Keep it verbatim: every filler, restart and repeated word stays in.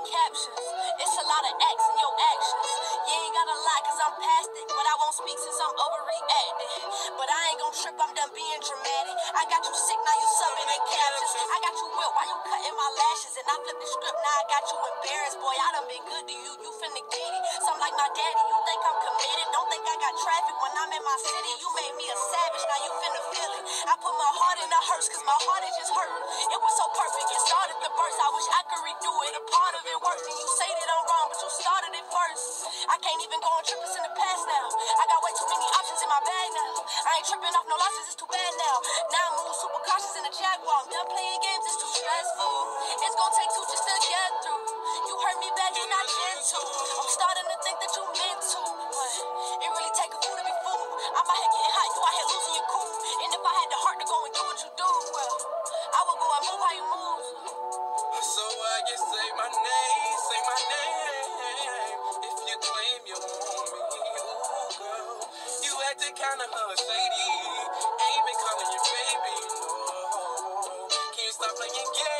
captions. It's a lot of acts in your actions. You ain't gotta lie, cause I'm past it. But I won't speak since I'm overreacting. But I ain't gon' trip, I'm done being dramatic. I got you sick, now you subbing in captions. I got you whipped, why you cutting my lashes? And I flipped the script, now I got you embarrassed. Boy, I done been good to you, you finna get it. Something like my daddy, you think I'm committed. Don't think I got traffic when I'm in my city. You made me a savage, now you finna feel it. I put my heart in the hearse, cause my heart is just hurt. It was so perfect, it started the verse. I wish I could redo it, a part of it works. And you say that I'm wrong, but you started it first. I can't even go on trips in the past now. I got way too many options in my bag now. I ain't tripping off no losses, it's too bad now. Now I move super cautious in the Jaguar. I'm done playing games, it's too stressful. It's gonna take two just to get through. You hurt me bad, you're not gentle. I'm starting to think that you meant to, but it really take a fool to be fool. I'm out here getting hot, you out here losing your cool. And if I had the heart to go and do what you do, well, I would go and move how you move. So I can say my name, say my name. If you claim you want me, ooh girl, you acting kinda uh, shady. Ain't been calling you baby, no. Can you stop playing games?